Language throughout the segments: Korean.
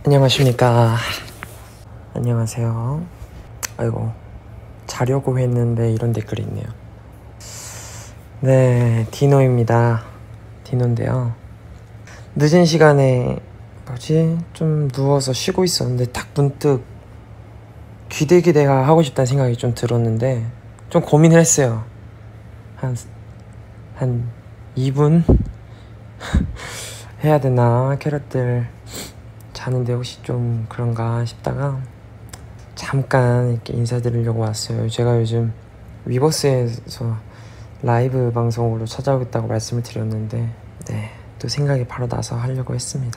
안녕하십니까. 안녕하세요. 아이고, 자려고 했는데 이런 댓글이 있네요. 네, 디노입니다. 디노인데요. 늦은 시간에 좀 누워서 쉬고 있었는데 딱 문득 귀대기대가 하고 싶다는 생각이 좀 들었는데 좀 고민을 했어요. 한 2분 해야 되나, 캐럿들 자는데 혹시 좀 그런가 싶다가 잠깐 이렇게 인사드리려고 왔어요. 제가 요즘 위버스에서 라이브 방송으로 찾아오겠다고 말씀을 드렸는데 네, 또 생각이 바로 나서 하려고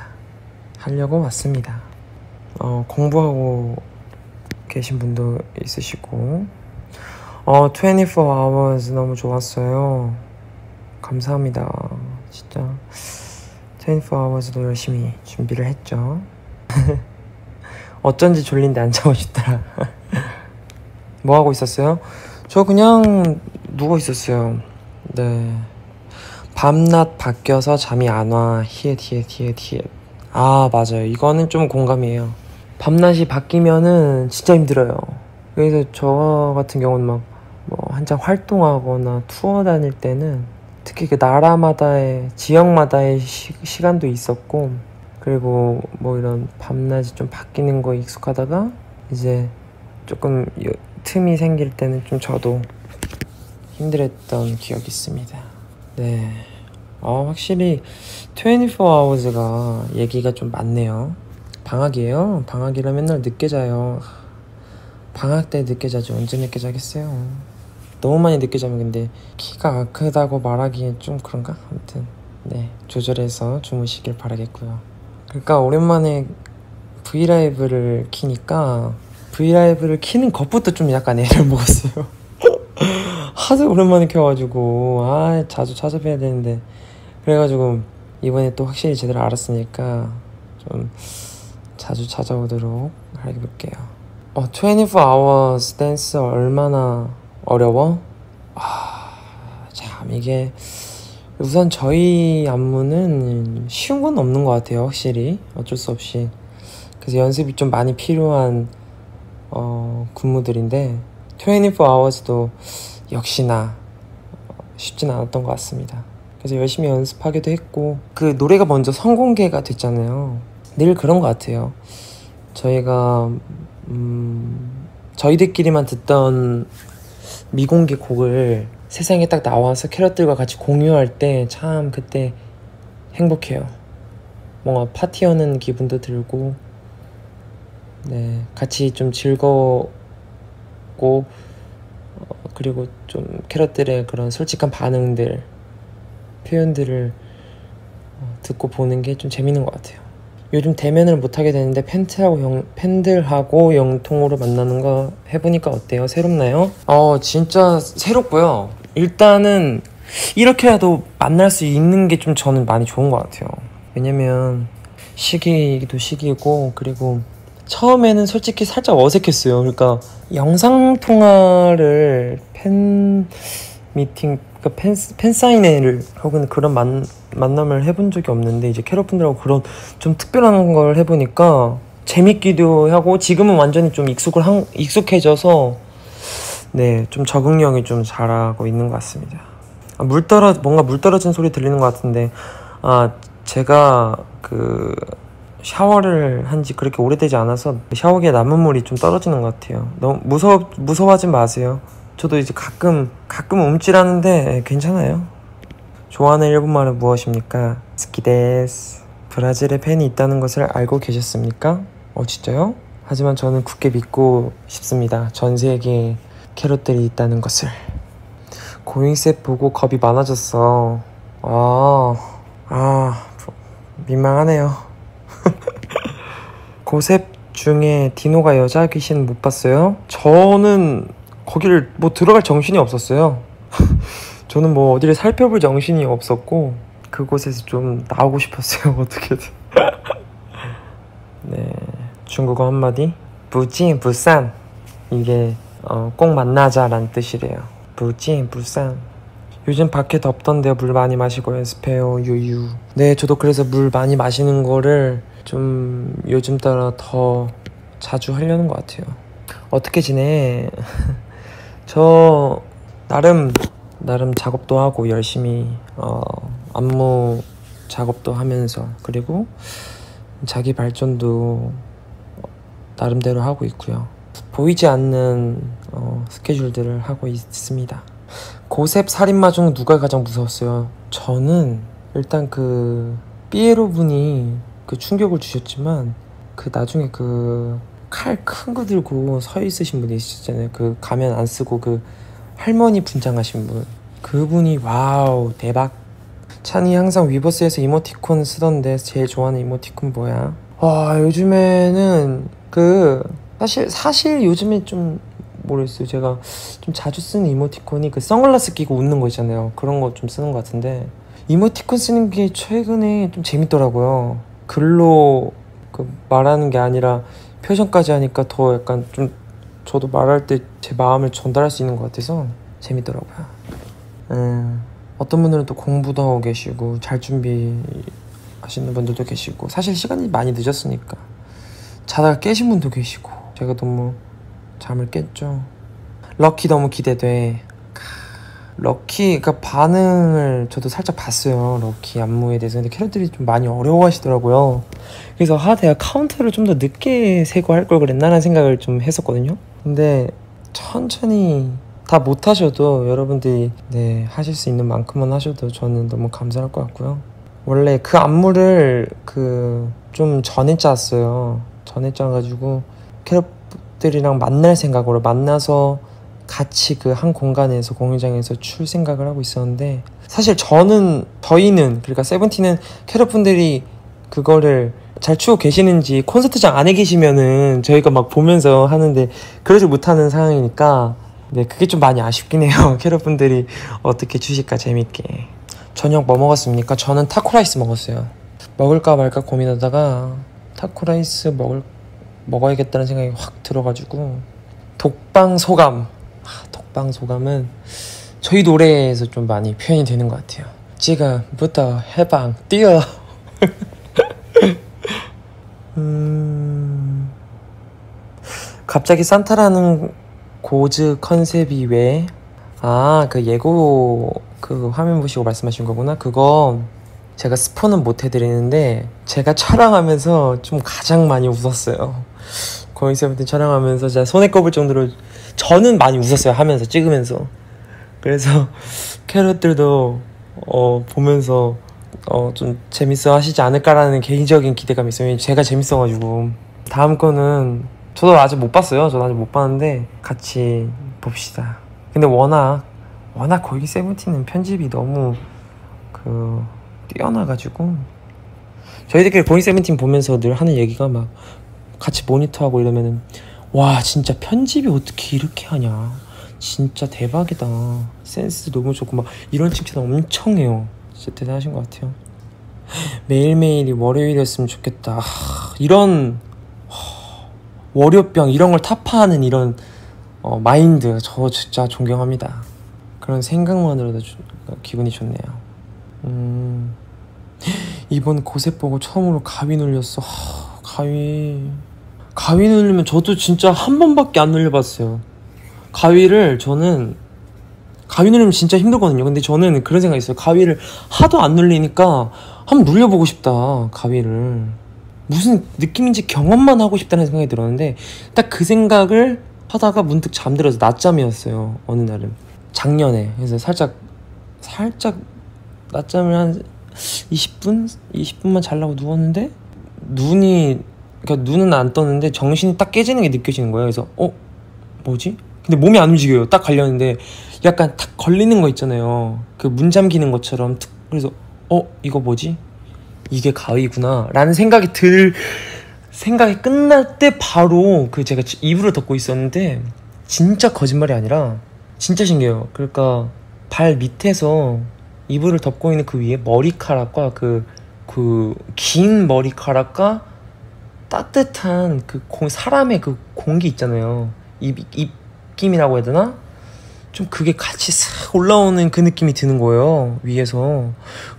왔습니다. 공부하고 계신 분도 있으시고 24 hours 너무 좋았어요. 감사합니다. 진짜 24 hours도 열심히 준비를 했죠. 어쩐지 졸린데 안 자고 싶더라. 뭐 하고 있었어요? 저 그냥 누워 있었어요. 네, 밤낮 바뀌어서 잠이 안 와. 히읗. 아, 맞아요. 이거는 좀 공감이에요. 밤낮이 바뀌면은 진짜 힘들어요. 그래서 저 같은 경우는 막 한창 활동하거나 투어 다닐 때는 특히 그 나라마다의, 지역마다의 시간도 있었고, 그리고 이런 밤낮이 좀 바뀌는 거에 익숙하다가 이제 조금 틈이 생길 때는 좀 저도 힘들었던 기억이 있습니다. 네, 확실히 24 hours가 얘기가 좀 많네요. 방학이에요. 방학이라 맨날 늦게 자요. 방학 때 늦게 자죠. 언제 늦게 자겠어요. 너무 많이 늦게 자면 근데 키가 크다고 말하기엔 좀 그런가? 아무튼 네, 조절해서 주무시길 바라겠고요. 그러니까 오랜만에 브이라이브를 키니까 브이라이브를 키는 것부터 좀 약간 애를 먹었어요. 하도 오랜만에 켜가지고 자주 찾아뵈야 되는데, 그래가지고 이번에 또 확실히 제대로 알았으니까 좀 자주 찾아오도록 해볼게요. 24 hours 댄스 얼마나 어려워? 참, 이게 우선 저희 안무는 쉬운 건 없는 것 같아요. 확실히 어쩔 수 없이. 그래서 연습이 좀 많이 필요한 군무들인데 24 hours도 역시나 쉽진 않았던 것 같습니다. 그래서 열심히 연습하기도 했고, 그 노래가 먼저 선공개가 됐잖아요. 늘 그런 것 같아요. 저희가 저희들끼리만 듣던 미공개 곡을 세상에 딱 나와서 캐럿들과 같이 공유할 때 참 그때 행복해요. 뭔가 파티하는 기분도 들고, 네, 같이 좀 즐거웠고, 그리고 좀 캐럿들의 그런 솔직한 반응들, 표현들을 듣고 보는 게 좀 재밌는 것 같아요. 요즘 대면을 못하게 되는데 팬들하고 영통으로 만나는 거 해보니까 어때요? 새롭나요? 진짜 새롭고요. 일단은 이렇게라도 만날 수 있는 게 좀 저는 많이 좋은 것 같아요. 왜냐면 시기이기도 시기고, 그리고 처음에는 솔직히 살짝 어색했어요. 그러니까 영상통화를 팬미팅, 그러니까 팬사인회를 혹은 그런 만남을 해본 적이 없는데, 이제 캐럿분들하고 그런 좀 특별한 걸 해보니까 재밌기도 하고, 지금은 완전히 좀 익숙해져서 네, 좀 적응력이 좀 잘하고 있는 것 같습니다. 뭔가 물 떨어진 소리 들리는 것 같은데, 제가 그 샤워를 한 지 그렇게 오래되지 않아서 샤워기에 남은 물이 좀 떨어지는 것 같아요. 너무 무서워하지 마세요. 저도 이제 가끔 움찔하는데 괜찮아요. 좋아하는 일본말은 무엇입니까? 스키데스. 브라질에 팬이 있다는 것을 알고 계셨습니까? 진짜요? 하지만 저는 굳게 믿고 싶습니다. 전 세계에 캐럿들이 있다는 것을. 고잉셋 보고 겁이 많아졌어. 민망하네요. 고셉 중에 디노가 여자 귀신 못 봤어요? 저는 거기를 들어갈 정신이 없었어요. 저는 어디를 살펴볼 정신이 없었고, 그곳에서 좀 나오고 싶었어요. 어떻게든. 네, 중국어 한마디, 부진 부산. 이게 꼭 만나자라는 뜻이래요. 부진 부산. 요즘 밖에 덥던데요. 물 많이 마시고 연습해요. 유유. 네, 저도 그래서 물 많이 마시는 거를 좀 요즘 따라 더 자주 하려는 것 같아요. 어떻게 지내? 저 나름 작업도 하고 열심히 안무 작업도 하면서, 그리고 자기 발전도 나름대로 하고 있고요. 보이지 않는 스케줄들을 하고 있습니다. 고셉 살인마 중 누가 가장 무서웠어요? 저는 일단 그 삐에로 분이 그 충격을 주셨지만, 그 나중에 그 칼 큰 거 들고 서 있으신 분이 있었잖아요. 그 가면 안 쓰고 그 할머니 분장하신 분, 그분이 와우 대박. 찬이 항상 위버스에서 이모티콘 쓰던데 제일 좋아하는 이모티콘 뭐야? 와, 요즘에는 그 사실 요즘에 좀 모르겠어요. 제가 좀 자주 쓰는 이모티콘이 그 선글라스 끼고 웃는 거 있잖아요. 그런 거 좀 쓰는 것 같은데, 이모티콘 쓰는 게 최근에 좀 재밌더라고요. 글로 그 말하는 게 아니라 표정까지 하니까 더 약간 좀 저도 말할 때 제 마음을 전달할 수 있는 것 같아서 재밌더라고요. 어떤 분들은 또 공부도 하고 계시고 잘 준비하시는 분들도 계시고, 사실 시간이 많이 늦었으니까 자다가 깨신 분도 계시고, 제가 너무 잠을 깼죠. 럭키 너무 기대돼. 럭키, 그러니까 반응을 저도 살짝 봤어요. 럭키 안무에 대해서. 근데 캐럿들이 좀 많이 어려워하시더라고요. 그래서 내가 카운터를 좀 더 늦게 세고 할 걸 그랬나 라는 생각을 좀 했었거든요. 근데 천천히 다 못하셔도 여러분들이 하실 수 있는 만큼만 하셔도 저는 너무 감사할 것 같고요. 원래 그 안무를 좀 전에 짰어요. 전에 짜가지고 캐럿들이랑 만날 생각으로 만나서 같이 그 한 공간에서 공연장에서 출 생각을 하고 있었는데, 사실 저희는 그러니까 세븐틴은 캐럿분들이 그거를 잘 추고 계시는지 콘서트장 안에 계시면은 저희가 막 보면서 하는데 그러지 못하는 상황이니까 그게 좀 많이 아쉽긴 해요. 캐럿분들이 어떻게 추실까 재밌게. 저녁 뭐 먹었습니까? 저는 타코라이스 먹었어요. 먹을까 말까 고민하다가 타코라이스 먹어야겠다는 생각이 확 들어가지고. 독방소감. 독방소감은 저희 노래에서 좀 많이 표현이 되는 것 같아요. 지금부터 해방 뛰어. 갑자기 산타라는 고즈 컨셉이 왜? 그 예고 그 화면 보시고 말씀하신 거구나. 그거 제가 스포는 못 해드리는데, 제가 촬영하면서 좀 가장 많이 웃었어요. 거의 세븐틴 촬영하면서 진짜 손에 꼽을 정도로 저는 많이 웃었어요. 하면서 찍으면서. 그래서 캐럿들도 보면서 좀 재밌어 하시지 않을까라는 개인적인 기대감이 있어요. 제가 재밌어가지고. 다음 거는 저도 아직 못 봤어요. 저도 아직 못 봤는데 같이 봅시다. 근데 워낙 거기 세븐틴은 편집이 너무 뛰어나가지고, 저희들끼리 보잉 세븐틴 보면서 늘 하는 얘기가 막 같이 모니터하고 이러면은, 와 진짜 편집이 어떻게 이렇게 하냐, 진짜 대박이다, 센스 너무 좋고, 막 이런 칭찬 엄청 해요. 진짜 대단하신 것 같아요. 매일매일이 월요일이었으면 좋겠다. 이런 월요병 이런 걸 타파하는 이런 마인드, 저 진짜 존경합니다. 그런 생각만으로도 기분이 좋네요. 이번 고셉 보고 처음으로 가위 눌렸어. 가위 눌리면 저도 진짜 한 번밖에 안 눌려봤어요. 가위 누르면 진짜 힘들거든요. 근데 저는 그런 생각이 있어요. 가위를 하도 안 눌리니까 한번 눌려보고 싶다, 가위를. 무슨 느낌인지 경험만 하고 싶다는 생각이 들었는데, 딱 그 생각을 하다가 문득 잠들어서 낮잠이었어요, 어느 날은. 작년에. 그래서 살짝 낮잠을 한 20분만 자려고 누웠는데, 눈은 안 떴는데 정신이 딱 깨지는 게 느껴지는 거예요. 그래서 뭐지? 근데 몸이 안 움직여요. 딱 걸렸는데 약간 탁 걸리는 거 있잖아요. 그 문 잠기는 것처럼. 그래서 이거 뭐지? 이게 가위구나 라는 생각이 끝날 때 바로 제가 이불을 덮고 있었는데, 진짜 거짓말이 아니라 진짜 신기해요. 그러니까 발 밑에서 이불을 덮고 있는 그 위에 머리카락과 그 긴 머리카락과 따뜻한 사람의 그 공기 있잖아요. 입김이라고 해야 되나? 좀 그게 같이 싹 올라오는 그 느낌이 드는 거예요, 위에서. 그래서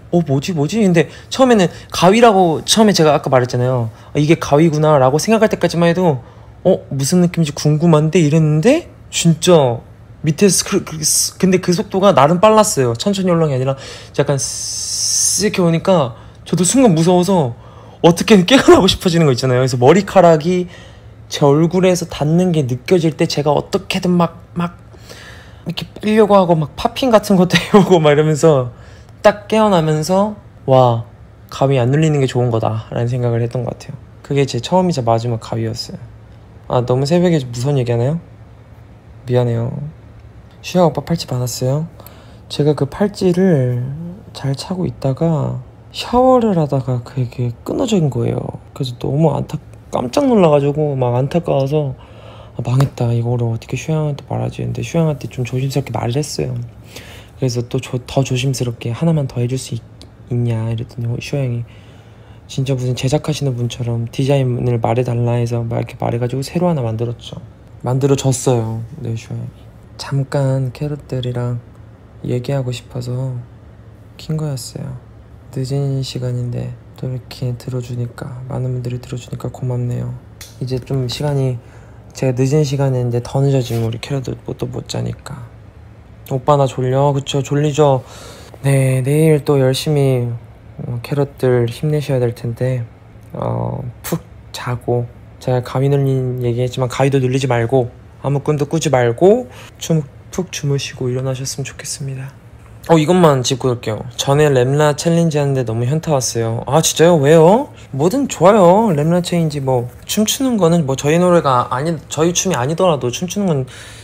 뭐지? 근데 처음에는 가위라고 처음에 제가 아까 말했잖아요. 이게 가위구나 라고 생각할 때까지만 해도 무슨 느낌인지 궁금한데 이랬는데 진짜 밑에서 근데 그 속도가 나름 빨랐어요. 천천히 올라온 게 아니라 약간 쓱 이렇게 오니까 저도 순간 무서워서 어떻게든 깨어나고 싶어지는 거 있잖아요. 그래서 머리카락이 제 얼굴에서 닿는 게 느껴질 때 제가 어떻게든 막 이렇게 빼려고 하고 막 팝핑 같은 것도 해오고 막 이러면서 딱 깨어나면서 와, 가위 안 눌리는 게 좋은 거다 라는 생각을 했던 것 같아요. 그게 제 처음이자 마지막 가위였어요. 너무 새벽에 무서운 얘기하나요? 미안해요. 슈아 오빠 팔찌 받았어요? 제가 그 팔찌를 잘 차고 있다가 샤워를 하다가 그게 끊어진 거예요. 그래서 너무 깜짝 놀라가지고 막 안타까워서 망했다, 이거를 어떻게 슈양한테 말하지. 근데 슈양한테 좀 조심스럽게 말을 했어요. 그래서 또 더 조심스럽게 하나만 더 해줄 수 있냐 이랬더니 슈양이 진짜 무슨 제작하시는 분처럼 디자인을 말해달라 해서 막 이렇게 말해가지고 새로 하나 만들어줬어요. 네, 슈양이 잠깐 캐럿들이랑 얘기하고 싶어서 킨 거였어요. 늦은 시간인데 또 이렇게 들어주니까, 많은 분들이 들어주니까 고맙네요. 이제 좀 시간이, 제가 늦은 시간인데 더 늦어지면 우리 캐럿들 또 못 자니까. 오빠 나 졸려? 그쵸, 졸리죠? 네, 내일 또 열심히 캐럿들 힘내셔야 될 텐데 푹 자고, 제가 가위 눌린 얘기했지만 가위도 눌리지 말고 아무 끈도 꾸지 말고 푹 주무시고 일어나셨으면 좋겠습니다. 이것만 짚고 올게요. 전에 렘라 챌린지 하는데 너무 현타 왔어요. 진짜요? 왜요? 뭐든 좋아요. 렘라 챌린지 뭐 춤추는 거는 뭐 저희 노래가 저희 춤이 아니더라도 춤추는 건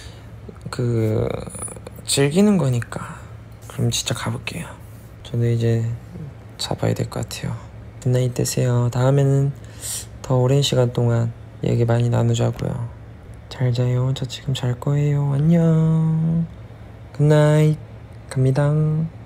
즐기는 거니까. 그럼 진짜 가볼게요. 저도 이제 잡아야 될 것 같아요. 굿나잇 되세요. 다음에는 더 오랜 시간 동안 얘기 많이 나누자고요. 잘 자요. 저 지금 잘 거예요. 안녕. 굿나잇. 갑니다.